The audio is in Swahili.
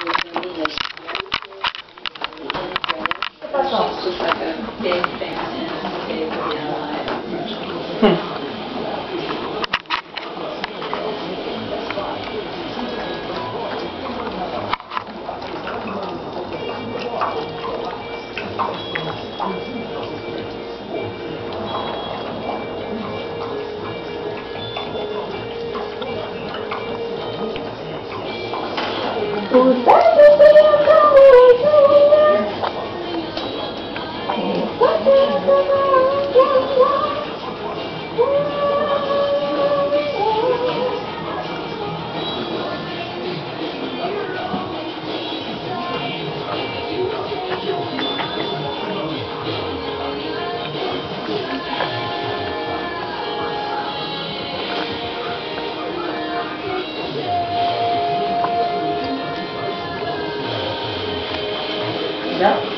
It's just like a big thing in a big life. Yep.